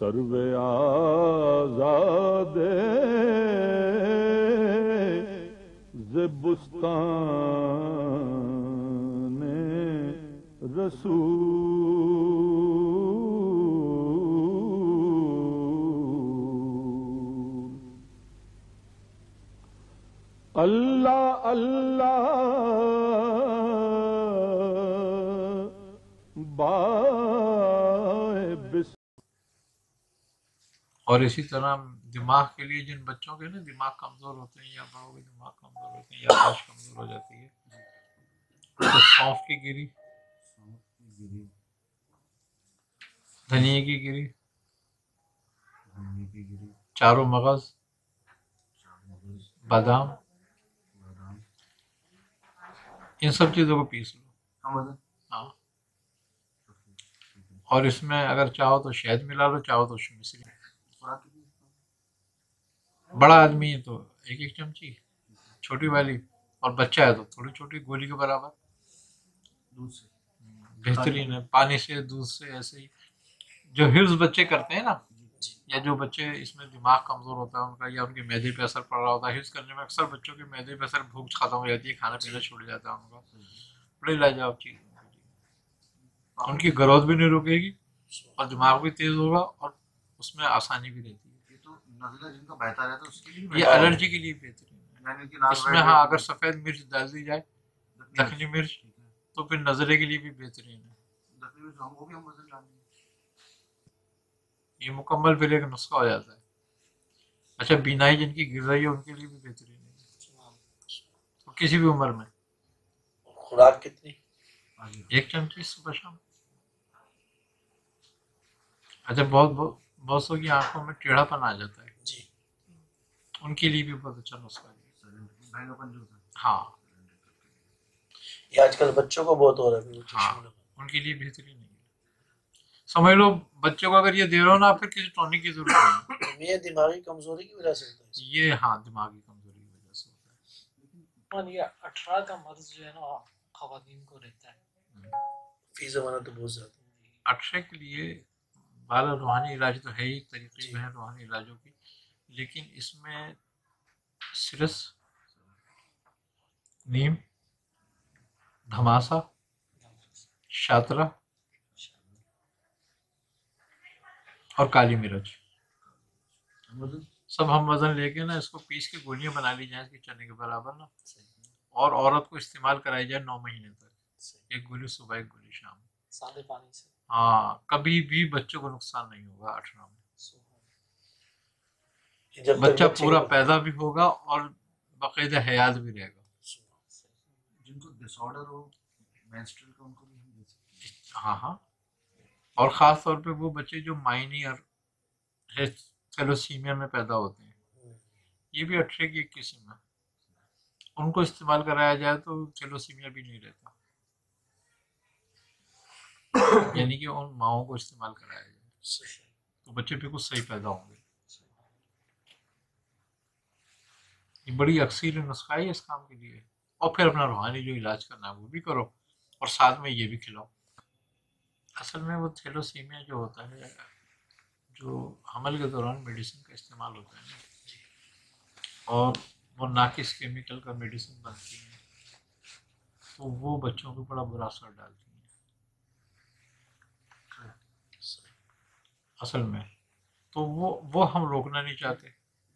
सर्वे आजादे ज़ेबुस्ताने रसूल। अल्लाह अल्लाह और इसी तरह दिमाग के लिए जिन बच्चों के ना दिमाग कमज़ोर होते हैं या बड़ों के दिमाग कमज़ोर होते हैं या याददाश्त कमज़ोर हो जाती है, तो सौंफ की गिरी, धनिए की गिरी, चारों मगज, बादाम, इन सब चीज़ों को पीस लो। हाँ, और इसमें अगर चाहो तो शहद मिला लो, चाहो तो मिश्री। बड़ा आदमी है तो एक एक चमची, छोटी वाली, और बच्चा है तो थोड़ी छोटी गोली के बराबर। बेहतरीन है, पानी से, दूध से, ऐसे ही। जो हिफ्ज बच्चे करते हैं ना, या जो बच्चे इसमें दिमाग कमजोर होता है उनका, या उनके मैदे पे असर पड़ रहा होता है, हिफ्ज करने में अक्सर बच्चों के मैदे पे असर, भूख खत्म हो जाती है, खाना पीना छूट जाता है उनका। बड़ी लाजवाब चीज, उनकी ग्रोथ भी नहीं रुकेगी और दिमाग भी तेज होगा और उसमें आसानी भी रहती है। जिनका बहता रहता है उसके लिए ये एलर्जी के लिए बेहतरीन है। इसमें हाँ, अगर सफेद मिर्च डाल दी जाए, दखनी मिर्च, तो फिर नजरे के लिए भी बेहतरीन है। ये मुकम्मल फिर एक नुस्खा हो जाता है। अच्छा, बीनाई जिनकी गिर रही है उनके लिए भी बेहतरीन है, तो किसी भी उम्र में। खुराक कितनी? 1 चमची सुबह शाम। अच्छा, बहुत सौ की आंखों में टेढ़ापन आ जाता है जी, उनके लिए भी बहुत अच्छा नुस्खा है। हाँ, ये आजकल बच्चों को बहुत हो रहा है। हाँ, उनके लिए बेहतरीन है। समझ लो बच्चे को अगर ये दे रहे हो ना, फिर किसी टॉनिक की जरूरत नहीं है। ये दिमागी कमजोरी की वजह से होता है। ये हाँ, दिमागी कमजोरी की वजह से होता है। ये 18 का मर्ज जो है ना खवातीन को रहता है, फी ज़माना तो बहुत ज्यादा। 18 के लिए बाला रूहानी इलाज तो है ही, तरीके में है रूहानी इलाजों की, लेकिन इसमें सिरस, नीम, धमासा, शातरा और काली मिर्च, सब हम वजन लेके ना इसको पीस के गोलियां बना ली जाए इसके चने के बराबर ना, और औरत को इस्तेमाल कराई जाए 9 महीने तक, 1 गोली सुबह 1 गोली शाम, सादे पानी से। हाँ, कभी भी बच्चों को नुकसान नहीं होगा 18 में। जब बच्चा पूरा पैदा भी होगा और बाकायदा हयात भी रहेगा। जिनको डिसऑर्डर हो मेंस्ट्रुअल का, उनको भी हम दे सकते हैं। हाँ हाँ, और ख़ास तौर पे वो बच्चे जो माइनर थैलेसीमिया में पैदा होते हैं, ये भी 18 की एक किस्म है, उनको इस्तेमाल कराया जाए तो थैलेसीमिया भी नहीं रहता, यानी कि उन माओं को इस्तेमाल कराया जाए तो बच्चे बिल्कुल सही पैदा होंगे। ये बड़ी अक्सर नुस्खा है इस काम के लिए। और फिर अपना रूहानी जो इलाज करना है वो भी करो और साथ में ये भी खिलाओ। असल में वो थैलेसीमिया जो होता है, जो हमल के दौरान मेडिसिन का इस्तेमाल होता है ना, और वो नाकिस केमिकल का मेडिसिन बनती है, तो वो बच्चों को बड़ा बुरा असर डालती है असल में। तो वो हम रोकना नहीं चाहते।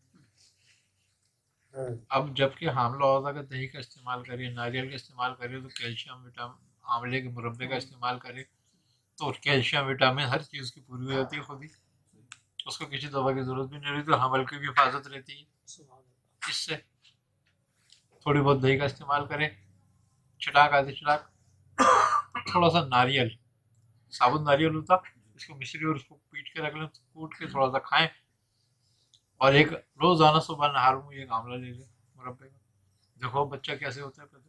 अब जबकि हामला होता है, दही का इस्तेमाल करिए, नारियल का इस्तेमाल करिए, तो कैल्शियम, विटामिन, आंवले के मुरब्बे का इस्तेमाल करें तो कैल्शियम, विटामिन, हर चीज़ की पूरी हो जाती है खुद ही, उसको किसी दवा की जरूरत भी नहीं रहती, तो हमल की भी हिफाजत रहती है इससे। थोड़ी बहुत दही का इस्तेमाल करें, छिटाक, आधी छिटाक, थोड़ा सा नारियल, साबुत नारियल होता, इसको मिश्री और उसको पीट के रख लें, कूट के थोड़ा सा खाएं, और एक रोजाना सुबह नहार में एक आंवला ले लें मुरब्बे का, देखो बच्चा कैसे होता है पैदा।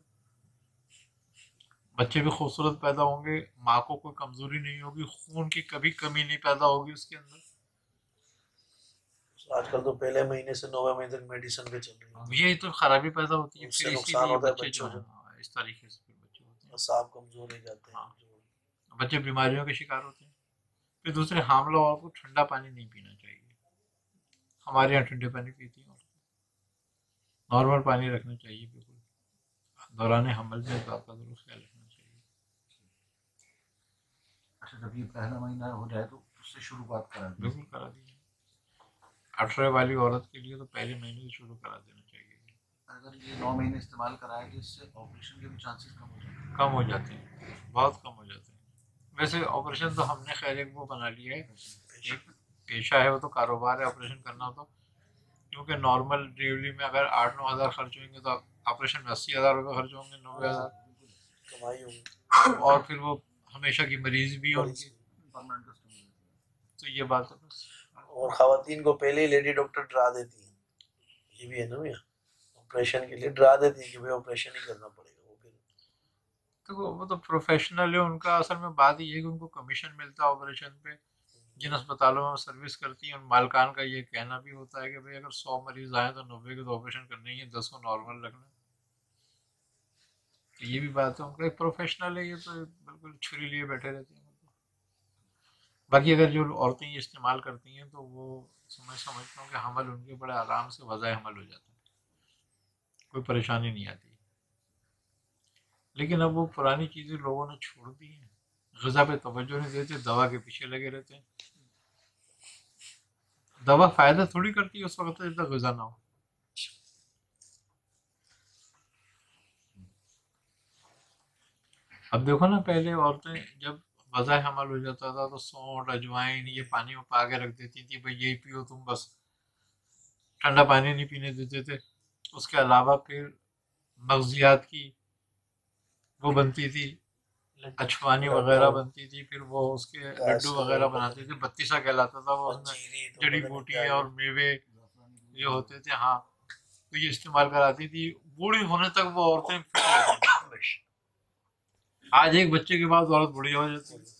बच्चे भी खूबसूरत पैदा होंगे, माँ को कोई कमजोरी नहीं होगी, खून की कभी कमी नहीं पैदा होगी उसके अंदर। आजकल तो पहले महीने से 9वें महीने तक मेडिसिन पे चल रही है, यही तो खराबी पैदा होती है, उससे फिर नुकसान इसीलिए होता है बच्चे जो बच्चों हैं इस तरीके से फिर बच्चे होते हैं, सांप कमजोर हो जाते हैं। हाँ, बच्चे बीमारियों के शिकार होते हैं। फिर दूसरे हामला औरत को ठंडा पानी नहीं पीना चाहिए। हमारे यहाँ ठंडे पानी पीती हैं, नॉर्मल पानी रखना चाहिए बिल्कुल। दौरान हमल में तो आपका जरूर ख्याल रखना चाहिए। अच्छा, जब ये पहला महीना हो जाए तो उससे शुरुआत करा दी। बिल्कुल करा दीजिए। 18 वाली औरत के लिए तो पहले महीने से शुरू करा देना चाहिए। अगर ये 9 महीने इस्तेमाल कराए तो इससे ऑपरेशन के भी चांसेस कम हो जाते हैं। कम हो जाते हैं, बहुत कम हो जाते हैं। वैसे ऑपरेशन तो हमने खैर एक वो बना लिया है, एक पेशा है, वो तो कारोबार है ऑपरेशन करना। तो क्योंकि नॉर्मल डिलीवरी में अगर 8-9 हज़ार खर्च होंगे तो ऑपरेशन में 80,000 रुपये खर्च होंगे, 90,000 कमाई होगी। और फिर वो हमेशा की मरीज भी है उनकी, परमानेंट कस्टमर। तो ये बात है बस। और खवातीन को पहले ही लेडी डॉक्टर डरा देती हैं, ये भी है ना भैया, ऑपरेशन के लिए डरा देती हैं कि भाई ऑपरेशन ही करना पड़ेगा। वो फिर तो वो तो प्रोफेशनल है, उनका असल में बात ये है कि उनको कमीशन मिलता है ऑपरेशन पे। जिन अस्पतालों में सर्विस करती हैं उन मालकान का ये कहना भी होता है कि भाई अगर 100 मरीज आए तो 90 के तो ऑपरेशन करना ही है, 10 को नॉर्मल रखना। तो ये भी बात है, उनका एक प्रोफेशनल है, ये तो बिल्कुल छुरी लिए बैठे रहते हैं। बाकी अगर जो औरतें ये इस्तेमाल करती हैं तो वो समझता हूँ कि हमल उनके बड़े आराम से वज़ाए हमल हो जाता है, कोई परेशानी नहीं आती। लेकिन अब वो पुरानी चीज़ें लोगों ने छोड़ दी हैं, ग़िज़ा पे तवज्जो नहीं देते, दवा के पीछे लगे रहते हैं। दवा फ़ायदा थोड़ी करती है उस वक्त जब तक ग़िज़ा ना हो। अब देखो ना, पहले औरतें जब वज़ाए हमल हो जाता था तो सौंठ अजवाइन ये पानी में पा के रख देती थी, भाई यही पियो तुम, बस ठंडा पानी नहीं पीने देते थे। उसके अलावा फिर मगजियात की वो बनती थी, अछवानी वगैरह बनती थी, फिर वो उसके लड्डू वगैरह बनाते थे, बत्तीसा कहलाता था वो, उसमें जड़ी बूटियाँ और मेवे ये होते थे। हाँ, तो ये इस्तेमाल कराती थी, बूढ़ी होने तक वो औरतें फिट रहती थी। आज एक बच्चे के बाद औरत बूढ़ी हो जाती है,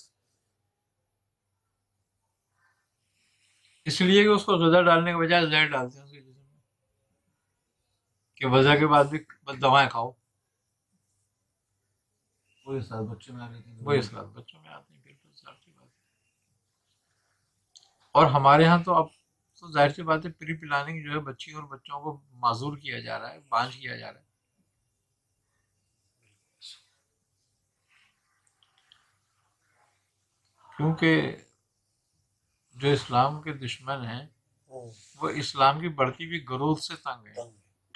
इसलिए कि उसको ग़िज़ा डालने के बजाय जहर डालते हैं उसके जिस्म में, कि वज़ा के बाद भी बस दवाएं खाओ। वही साल बच्चों में आ गई थी, वही सलाह बच्चों में आती है, बिल्कुल जाहिर सी बात है। और हमारे यहाँ तो अब तो जाहिर सी बात है, प्री प्लानिंग जो है बच्ची और बच्चों को माजूर किया जा रहा है, बांझ किया जा रहा है। क्योंकि जो इस्लाम के दुश्मन हैं वो इस्लाम की बढ़ती हुई ग्रोथ से तंग है।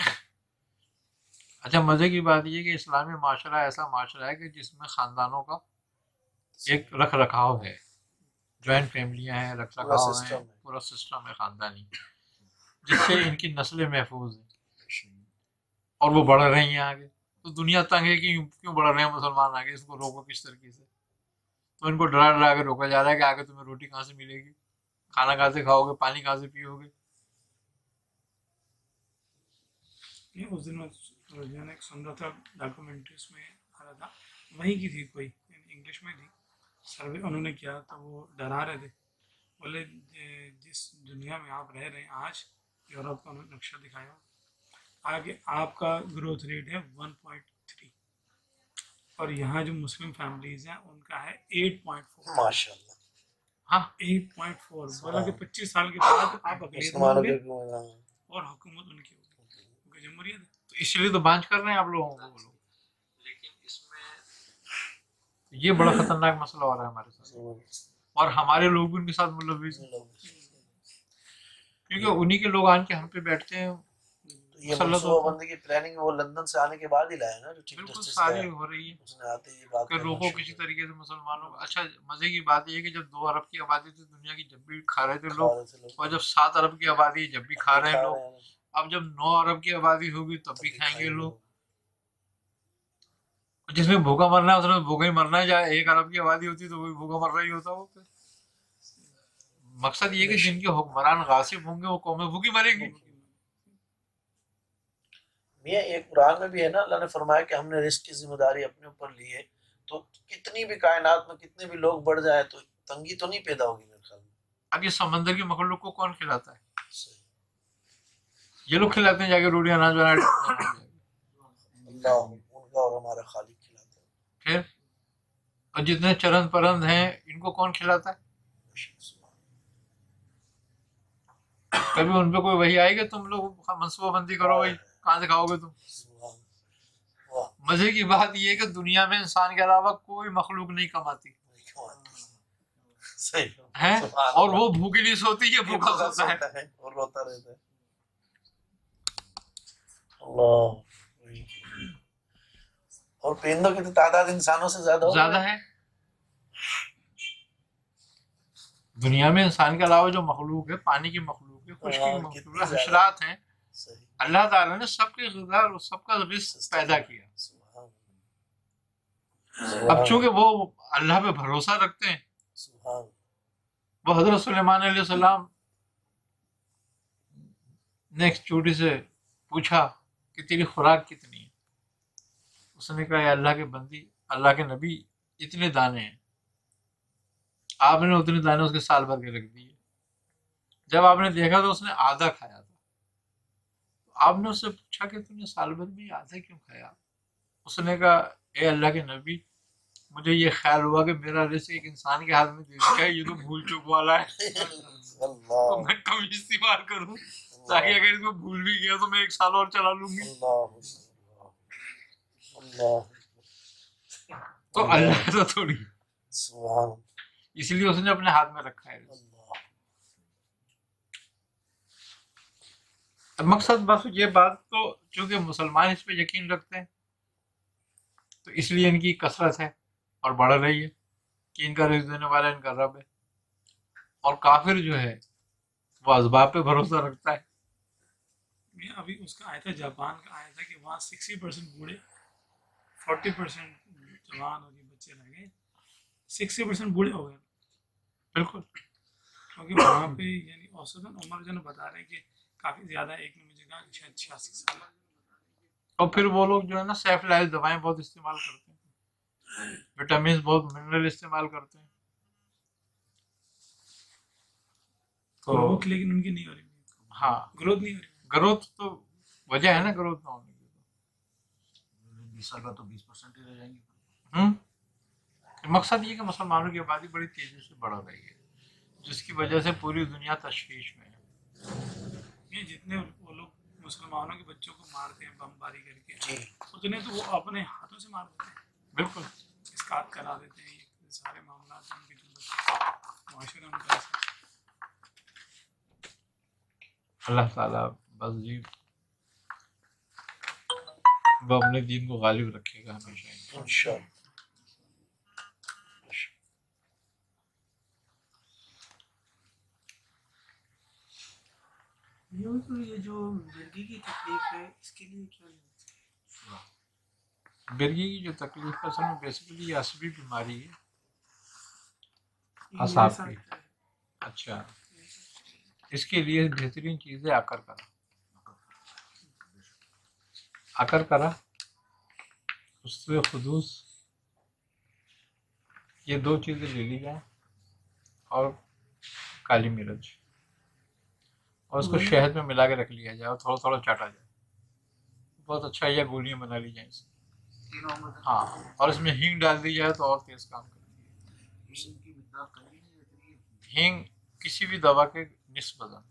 अच्छा, मज़े की बात यह कि इस्लामी माशरा ऐसा माशरा है कि जिसमें ख़ानदानों का एक रख रखाव है, जॉइंट फैमिलियाँ हैं, रख रखाव है, पूरा सिस्टम है ख़ानदानी, जिससे इनकी नस्लें महफूज हैं और वो बढ़ रही हैं आगे। तो दुनिया तंग है कि क्यों बढ़ रहे हैं मुसलमान आगे, इसको रोको किस तरीके से। तो इनको डरा डरा के रोका जा रहा है कि आगे तुम्हें रोटी कहाँ से मिलेगी, खाना कहाँ से खाओगे, पानी कहाँ से पियोगे। ये उस दिन मैं सुन रहा था, डॉक्यूमेंट्रीज में आ रहा था, वहीं की थी, कोई इंग्लिश में थी, सर्वे उन्होंने किया तो वो डरा रहे थे, बोले जिस दुनिया में आप रह रहे हैं आज, यूरोप का उन्होंने नक्शा दिखाया, आगे आपका ग्रोथ रेट है 1.3 और यहाँ जो मुस्लिम फैमिलीज हैं उनका है 8.4। माशाल्लाह। हाँ, 8.4 बोला कि 25 साल के बाद आप अकलीत में होंगे और हुकूमत उनकी होगी, क्योंकि जमहूरियत है। तो इसलिए तो बांझ कर रहे हैं आप लोगों को वो लोग। लेकिन इसमें ये बड़ा खतरनाक मसला हो रहा है हमारे साथ, और हमारे लोग भी उनके साथ मुलविस हैं, क्योंकि उन्हीं के लोग आके हम पे बैठते हैं। ये मनसूबाबंदी की प्लानिंग वो लंदन से आने के बाद ही लाया ना, जो चीफ बिल्कुल जस्टिस सारी हो रही है, उसने आते ही बात कि रोको किसी तरीके से मुसलमानों को। अच्छा, मजे की बात ये है कि जब 2 अरब की आबादी थी दुनिया की, जब भी खा रहे थे लोग, और जब 7 अरब की आबादी जब भी खा रहे हैं लोग, अब जब 9 अरब की आबादी होगी तब भी खाएंगे लोग। जिसमें भूखा मरना है उसमें भूखा ही मरना है, चाहे 1 अरब की आबादी होती तो वही भूखा मर रहा ही होता। वो मकसद ये कि जिनके हुक्मरान गासिब होंगे वो कौमें भूखी मरेंगी। मियां, एक कुरान में भी है ना, अल्लाह ने फरमाया कि हमने रिस्क की जिम्मेदारी अपने ऊपर ली है, तो कितनी भी कायनात में कितने भी लोग बढ़ जाए तो तंगी तो नहीं पैदा होगी मेरे ख्याल में। अब ये समंदर की मखलूक को कौन खिलाता है? ये लोग खिलाते हैं जाके रोटी अनाज बना अल्लाह उनका और हमारा खालिक खिलाता है। फिर और जितने चरंद परंद हैं इनको कौन खिलाता है? कभी उन पे कोई वही आएगा, तुम लोग मनसूबाबंदी करो भाई, कहाँ से खाओगे तुम? मजे की बात यह है कि दुनिया में इंसान के अलावा कोई मखलूक नहीं कमाती सही है, और वो भूखी नहीं सोती, ये भूखा सोता है और रोता रहता है। अल्लाह। और परिंदों की तो तादाद इंसानों से ज्यादा है। दुनिया में इंसान के अलावा जो मखलूक है, पानी की मखलूक है, खुश्की की मखलूक है, हशरात हैं, अल्लाह ताला ने सबके ग़िज़ा और सबका रिज़्क़ पैदा किया। अब चूंकि वो अल्लाह पे भरोसा रखते हैं, वो हजरत सुलेमान अलैहिस्सलाम ने एक चोटी से पूछा कि तेरी खुराक कितनी है? उसने कहा, या अल्लाह के बंदी, अल्लाह के नबी, इतने दाने हैं। आपने उतने दाने उसके साल भर के रख दिए। जब आपने देखा तो उसने आधा खाया था। आपने उससे पूछा कि तूने साल भर में आधा क्यों खाया? उसने कहा, ए अल्लाह के नबी, मुझे ये ख्याल हुआ कि मेरा रिज़्क़ एक इंसान के हाथ में दे दिया है, ये तो भूल चूक वाला है, तो मैं कम इस्तेमाल करूं ताकि अगर इसको भूल भी गया तो मैं 1 साल और चला लूंगी। तो अल्लाह तो थोड़ी, इसलिए उसने अपने हाथ में रखा है। मकसद बस ये बात, तो चूंकि मुसलमान इस पे यकीन रखते हैं तो इसलिए इनकी कसरत है और बढ़ रही है कि इनका रिज़्क़ देने वाला इनका रब है। और काफिर जो है वो असबाब पे भरोसा रखता है। अभी उसका आया था, जापान का आया था कि वहाँ 60% बूढ़े, 40% जवान और ये बच्चे रह गए, 60% बूढ़े हो गए। बिल्कुल, क्योंकि वहाँ पे यानी औसतन उम्र जो बता रहे हैं कि काफ़ी ज़्यादा, एक ने मुझे कहा शायद 86 साल। और फिर वो लोग जो है ना सेफ लाइफ दवाएं बहुत इस्तेमाल करते हैं, विटामिन बहुत, मिनरल इस्तेमाल करते हैं। तो ग्रोथ लेकिन उनकी नहीं हो रही। हाँ, ग्रोथ नहीं हो रही। ग्रोथ तो वजह है ना ग्रोथ ना होने की। 20 साल बाद तो 20% ही रह जाएंगे। मकसद ये कि मुसलमानों की आबादी बड़ी तेजी से बढ़ रही है, जिसकी वजह से पूरी दुनिया तशवीश में है। ये जितने वो लोग मुसलमानों के बच्चों को मारते हैं बमबारी करके, उतने तो वो अपने हाथों से मार देते हैं। बिल्कुल, इसकात करा देते हैं, ये सारे मामला उनके जो माशरे उनका। अल्लाह ताला बस जी वो अपने दीन को गालिब रखेगा हमेशा इंशाअल्लाह। ये जो मिर्गी की तकलीफ है, इसके लिए क्या लेना? मिर्गी की जो तकलीफ है असल में बेसिकली ये असबी बीमारी है, ये असाब मेरे की। साथ है। अच्छा, इसके लिए बेहतरीन चीज़ है आकर करा। आकर करा, उससे खुदूस, ये 2 चीज़ें ले ली जाए, और काली मिर्च, और उसको शहद में मिला के रख लिया जाए और थोड़ा थोड़ा चाटा जाए। बहुत अच्छा, या गोलियां बना ली जाए इससे। हाँ, और इसमें हींग डाल दी जाए तो और तेज काम करती है। हींग किसी भी दवा के निस्बत वजन,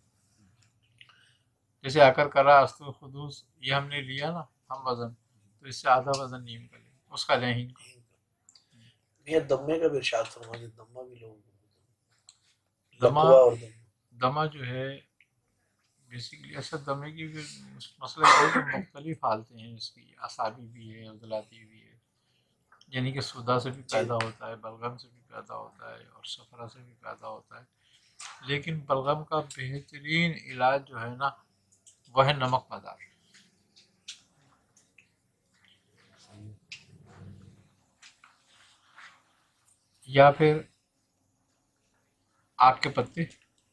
जैसे आकर करा, अस्तु खुदूस, ये हमने लिया ना हम वजन, तो इससे आधा वजन नीम का लें, उसका लें हींग। ये दम्मे का भी इरशाद फरमा दे, दम्मा भी लोग, दमा जो है बेसिकली ऐसा दमे की मसला ये है कि मुख्तलिफ हालतें हैं इसकी, असाबी भी है, उजलाती भी है, यानी कि सुदा से भी पैदा होता है, बलगम से भी पैदा होता है, और सफरा से भी पैदा होता है। लेकिन बलगम का बेहतरीन इलाज जो है ना वह है नमक मदार। या फिर आग के पत्ते,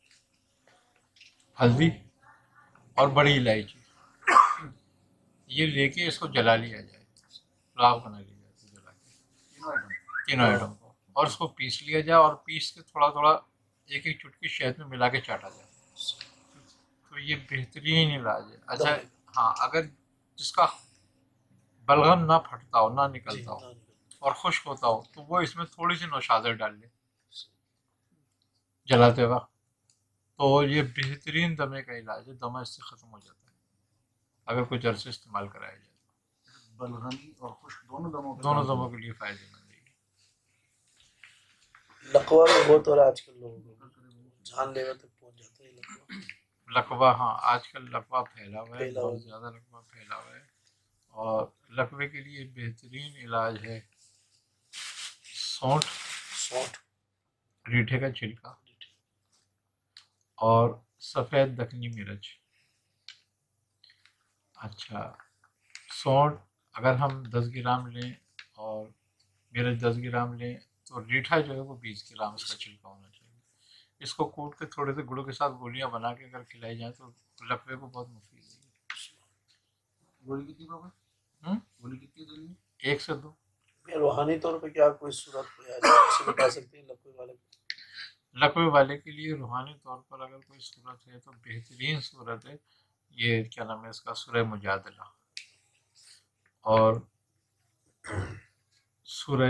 हल्दी और बड़ी इलायची, ये लेके इसको जला लिया जाए, राख बना ली जाए जला के, तीनों आइटम को, और उसको पीस लिया जाए, और पीस के थोड़ा थोड़ा एक एक चुटकी शहद में मिला के चाटा जाए, तो ये बेहतरीन इलाज है। अच्छा हाँ, अगर जिसका बलगम ना फटता हो, ना निकलता हो और खुश्क होता हो, तो वो इसमें थोड़ी सी नौशादर डाल ले। जलाते वक्त, तो ये बेहतरीन दमे का इलाज है, दमा इससे ख़त्म हो जाता है अगर कुछ अरसे इस्तेमाल कराया जाए। बलगमी और खुश्क दोनों दमों के दोनों काम दमों के लिए फ़ायदेमंद है। लकवा भी बहुत हो रहा है आजकल लोगों को, जानलेवा तक पहुंच जाता है लकवा। लकवा, हाँ आजकल लकवा फैला हुआ है, फैला बहुत हुआ है। ज़्यादा लकवा फैला हुआ है। और लकवे के लिए बेहतरीन इलाज है सौंठ, सौंठ, रीठे का छिलका और सफ़ेद दखनी मिर्च। अच्छा, सौंठ अगर हम 10 ग्राम लें और मिर्च 10 ग्राम लें तो रीठा जो है वो 20 ग्राम इसका छिलका होना चाहिए। इसको कूट के थोड़े से गुड़ के साथ गोलियां बना के अगर खिलाई जाए तो लकवे को बहुत मुफीद है। गोली कितनी बाबा? हम्म? गोली कितनी देनी है? 1 से 2। रूहानी तौर पे क्या कोई सूरत कोई ऐसी बता सकते हैं लकवे वाले को? लकवे वाले के लिए रूहानी तौर पर अगर कोई सूरत है तो बेहतरीन सूरत है ये, क्या नाम है इसका, सूरह मुजादला और सूरह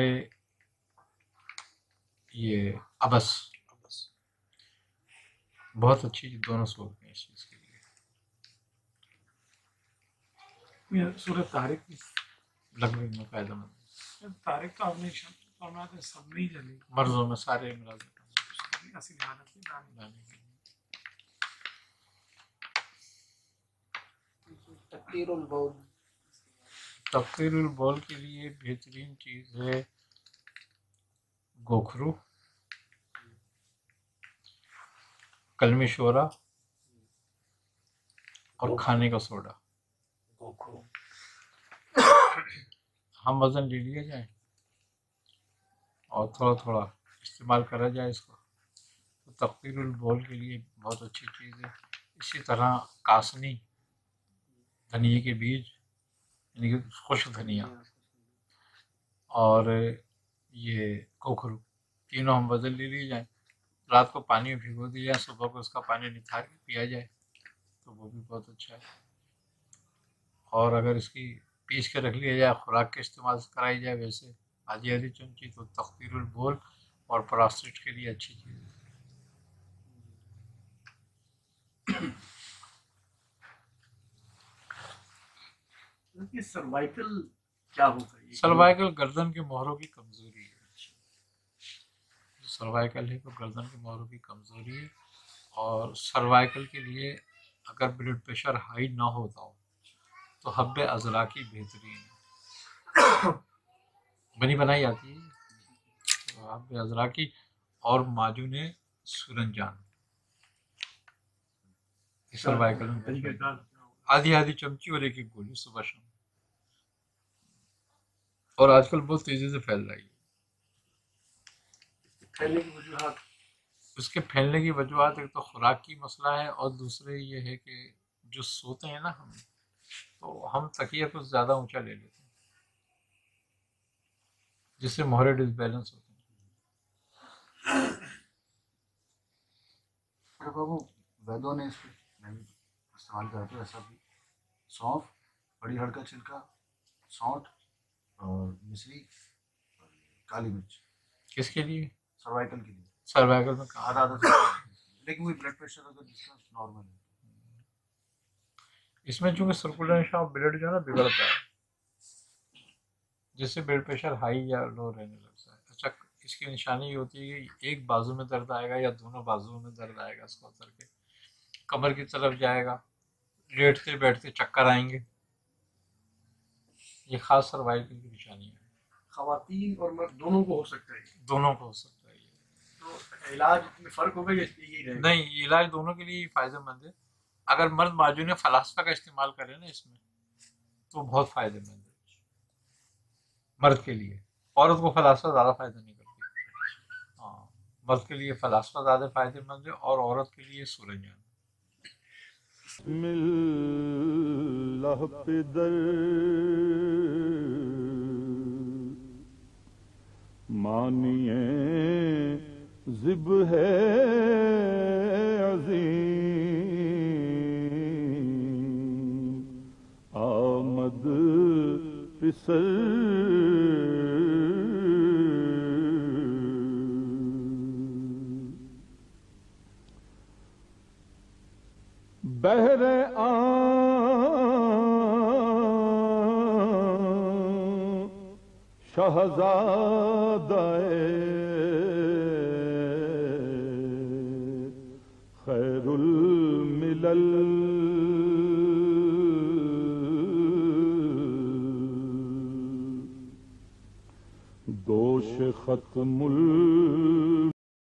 ये अबस। बहुत अच्छी दोनों सूरत हैं इस चीज़ के लिए। ये सूरत तारिक भी, लकवे में फ़ायदेमंद है। तारिक तो आपने फरमाया सब नहीं चलेगी, मर्जों में सारे इमराज असली हालत में दाने। तकदीरुल बौल, तफकीरुल बौल के लिए बेहतरीन चीज़ है गोखरू, कलमी शोरा और खाने का सोडा। गोखरू, हम वज़न ले लिया जाए और थोड़ा थोड़ा इस्तेमाल करा जाए इसको तो तफकीरुल बौल के लिए बहुत अच्छी चीज़ है। इसी तरह कासनी, धनिए के बीज यानी कि खुश्क धनिया और ये गोखरू, तीनों हम वज़न ले लिए जाए, रात को पानी में भिगो दिया जाए, सुबह को उसका पानी निथार के पिया जाए तो वो भी बहुत अच्छा है। और अगर इसकी पीस के रख लिया जाए, खुराक के इस्तेमाल कराई जाए वैसे आधी आधी चमची, तो तफकीरुल बौल और प्रोस्टेट के लिए अच्छी चीज़ है। सर्वाइकल क्या होता है? सर्वाइकल गर्दन के मोहरों की कमज़ोरी है। सर्वाइकल है तो गर्दन के मोहरों की कमज़ोरी है। और सर्वाइकल के लिए अगर ब्लड प्रेशर हाई ना होता हो तो हब्बे अज़रा की बेहतरीन है, बनी बनाई आती है तो हब्बे अज़रा की और माजून सूरंजान, सर्वाइकल में आधी आधी चमची और एक एक गोली सुबह शाम। और आजकल बहुत तेज़ी से फैल रही है। फैलने की वजूहत? उसके फैलने की वजूहत एक तो खुराक की मसला है और दूसरे ये है कि जो सोते हैं ना हम, तो हम तकिया कुछ ज़्यादा ऊंचा ले लेते हैं जिससे मोहरे डिसबैलेंस होते हैं। अरे बाबू, वैद्यों ने इसको, मैं भी इस्तेमाल करता हूँ ऐसा भी, सौंफ, बड़ी हड़ का छिलका, सौंठ और मिश्री और काली मिर्च। किसके लिए? सर्वाइकल के लिए। सर्वाइकल में आधा आधा, लेकिन वही ब्लड प्रेशर अगर जिसका नॉर्मल है, इसमें चूंकि सर्कुलेशन ऑफ ब्लड जो है ना बिगड़ता है, जिससे ब्लड प्रेशर हाई या लो रहने लगता है। अच्छा, इसकी निशानी ये होती है कि एक बाजू में दर्द आएगा या दोनों बाजुओं में दर्द आएगा, इसको उतर के कमर की तरफ जाएगा, लेटते बैठते चक्कर आएंगे। ये खास सर्वाइकल की निशानी है। खवातीन और मर्द दोनों को हो सकता है? दोनों को हो सकता है ये। तो इलाज में फ़र्क होगा या यही रहेगा? नहीं, इलाज दोनों के लिए फ़ायदेमंद है। अगर मर्द माजून फलास्फा का इस्तेमाल करें ना इसमें तो बहुत फ़ायदेमंद है मर्द के लिए। औरत को फलास्फा ज़्यादा फ़ायदा नहीं करती। हाँ, मर्द के लिए फलास्फा ज़्यादा फ़ायदेमंद है और औरत के लिए सूरजान। मिल्लाह पे दर मानिए जिब है अज़ीम, आमद पिसर शहजादाए खैरुल मिलल दोष खत्मुल